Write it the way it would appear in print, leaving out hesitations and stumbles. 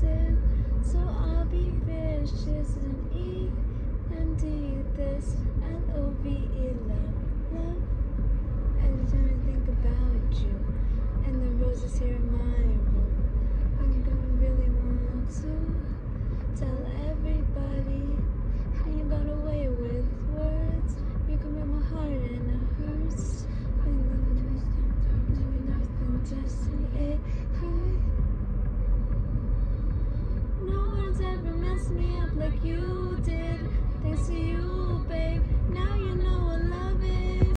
possessive, so I'll be vicious and E-N-D this L-O-V-E, love, love. Every time I think about you and the roses here in my room, I'm gonna really want to tell everybody how you got away with words. You can break my heart and it hurts. I love you, nothing destiny. No one's ever messed me up like you did. Thanks to you, babe. Now you know what love is.